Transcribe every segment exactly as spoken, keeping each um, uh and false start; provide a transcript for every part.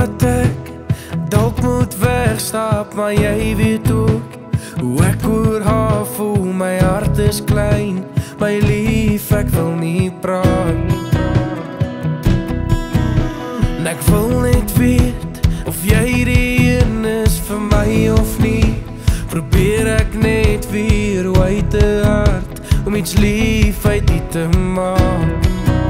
dat ek dalk moet wegstap, maar jy weet ook hoe ek oor haar voel. My hart is klein, my lief, ek wil nie praat. En ek wil net weet of jy die een is vir my of nie. Probeer ek net weer hoe uit te hart om iets lief uit die te maak.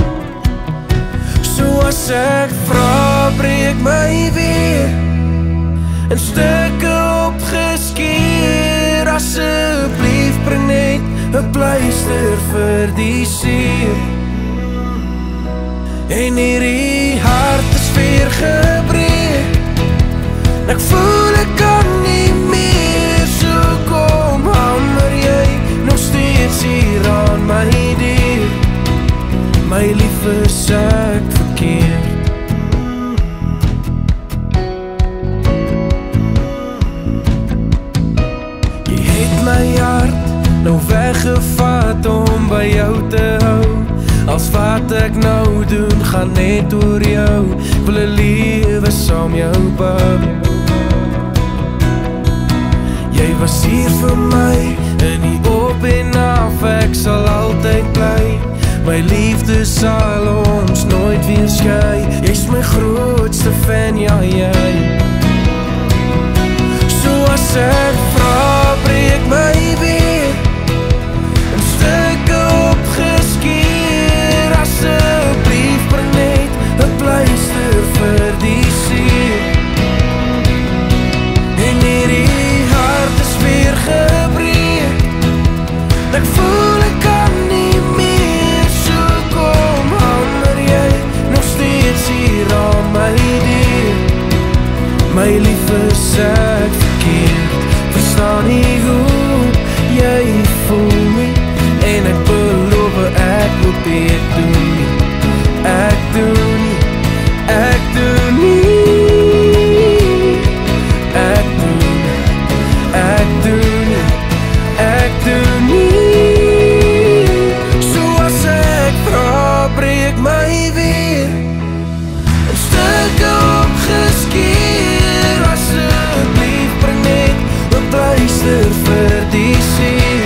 So as ek vra, breek my weer in stukke opgeskeer. Asseblief bring net 'n pleister vir die seer. En hierdie hart is weer gebreek, ek voel ek kan nie meer. So kom hamer jy nog steeds hier aan my deur. My lief, is ek verkeerd? Jy het my hart nou weggevat om by jou te hou. Als wat ek nou doen, gaan net oor jou. Ek wil 'n lewe saam jou bou. Jy was hier vir my, in die op en af, ek sal altyd bly. My liefde sal ons nooit weer skei. Jy's my grootste fan, ja jy. So as ek vra, breek my weer in stukke opgeskeer. Asseblief bring net 'n pleister vir die seer. En hierdie hart is weer gebreek, ek voel ek kan nie meer. So kom hamer jy nog steeds hier aan my deur. My lief, is ek verkeerd? Verstaan nie hoe jy voel nie, en ek beloof ek probeer doen nie. Ek doen nie, ek doen nie. Ek doen, ek doen nie, ek doen nie. So as ek vra, breek my weer in stukke opgeskeer. Asseblief bring net 'n pleister vir die seer.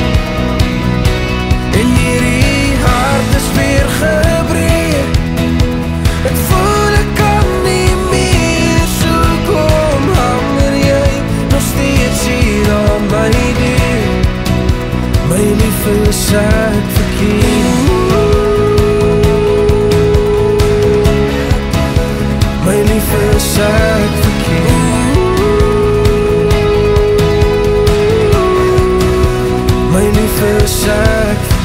En hierdie hart is weer gebreek, ek voel ek kan nie meer. So kom hamer jy nog steeds hier aan my deur. My lief, is ek verkeerd? My lief, is ek verkeerd? My lief, is ek verkeerd?